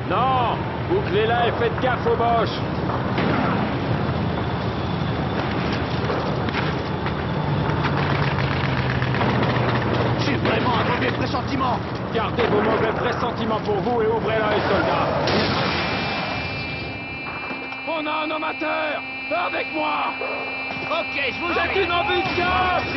Non! Bouclez-la et faites gaffe aux Boches! J'ai vraiment un mauvais pressentiment. Gardez vos mauvais pressentiments pour vous et ouvrez-la, les soldats! On a un homme à terre! Avec moi! Ok, je vous C'est une embuscade!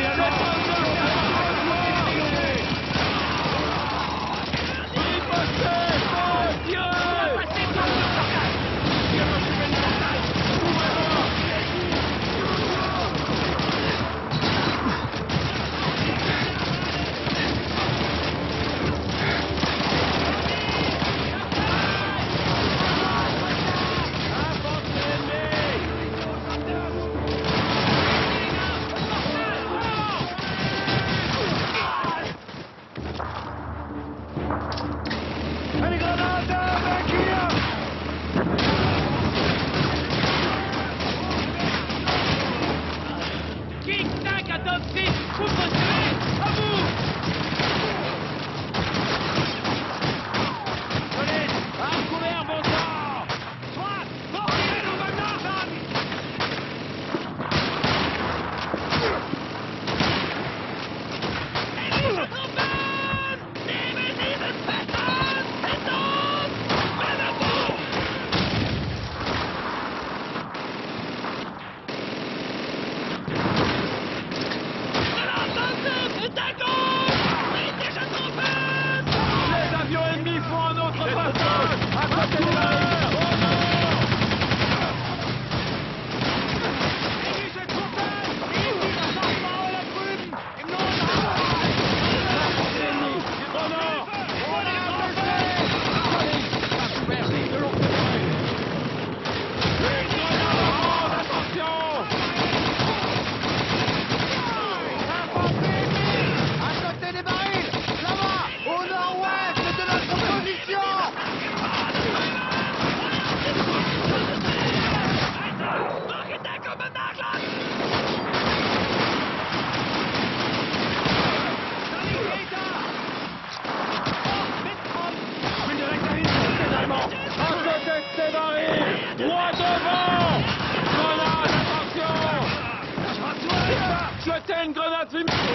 Droit devant! Grenade, attention! Jetez une grenade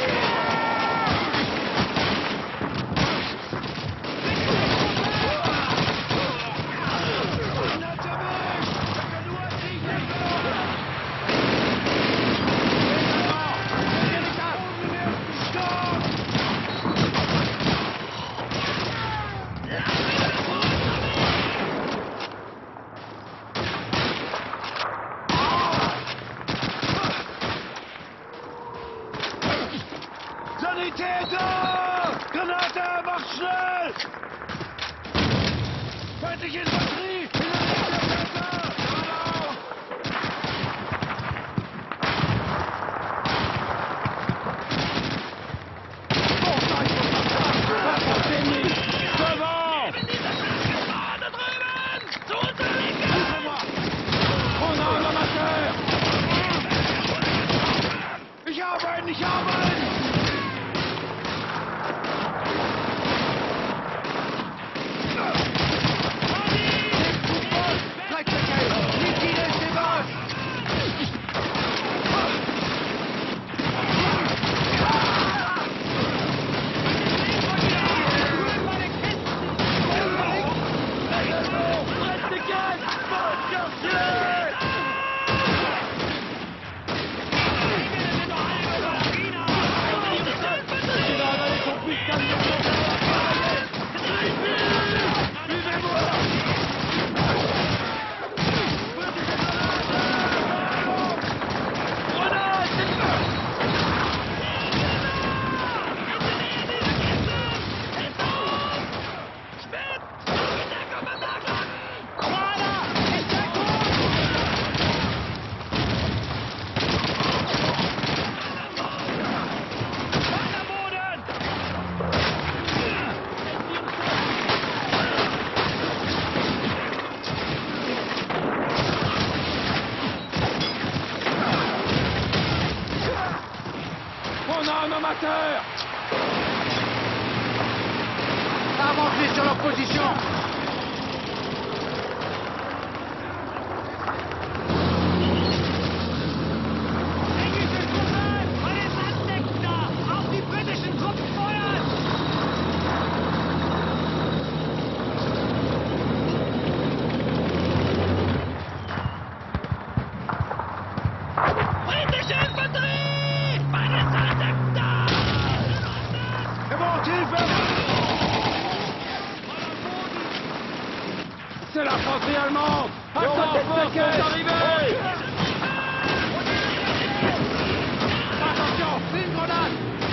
Sanitäter! Granate, macht schnell! Feindliche Infanterie! Ich habe einen! amateur! Avancez sur leur position! C'est l'infanterie allemande. Attends, force, c'est arrivé. Attention, c'est une grenade.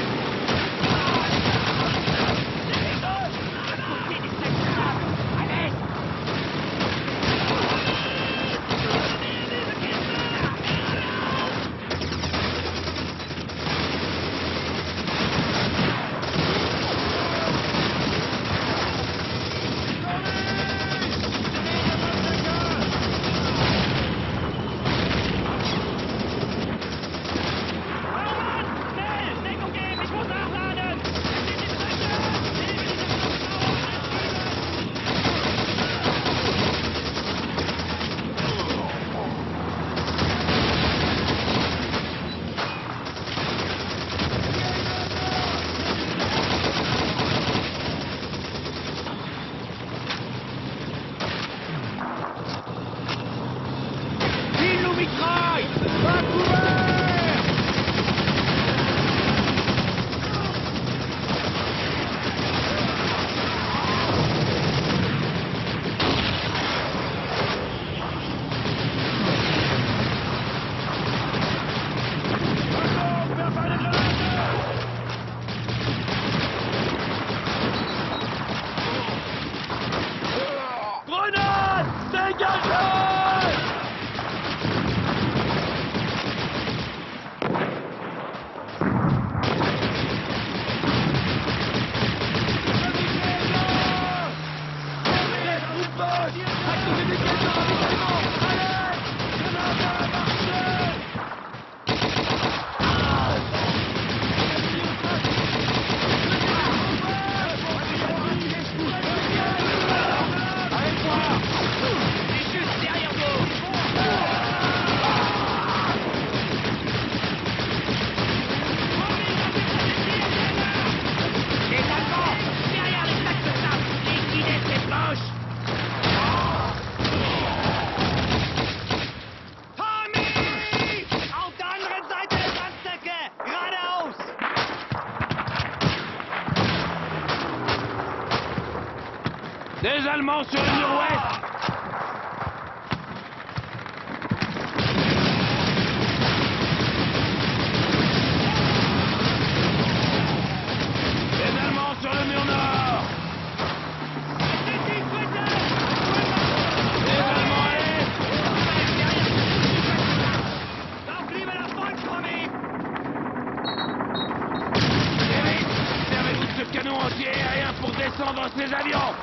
Des Allemands sur le mur ouest. Des Allemands sur le mur nord. Des Allemands à l'est. Servez-vous de ce canon anti-aérien pour descendre ces avions.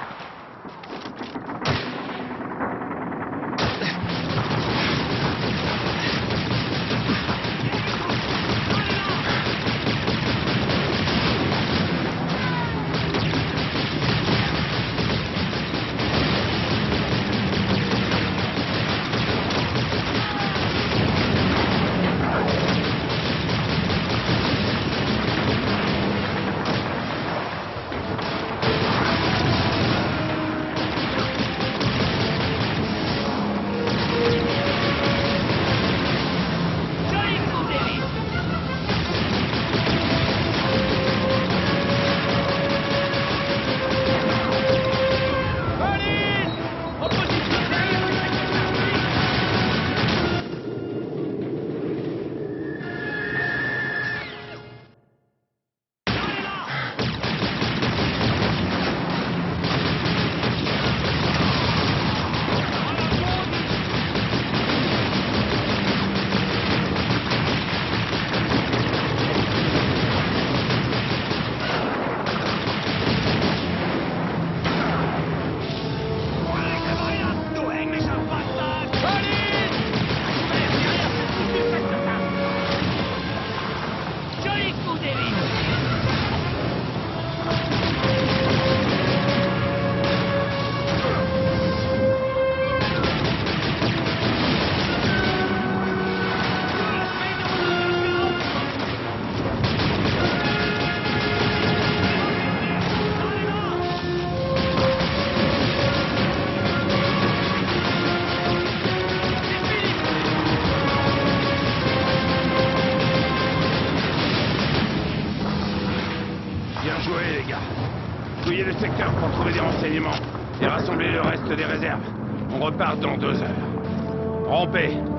Bien joué, les gars. Fouillez le secteur pour trouver des renseignements et rassemblez le reste des réserves. On repart dans 2 heures. Rompez.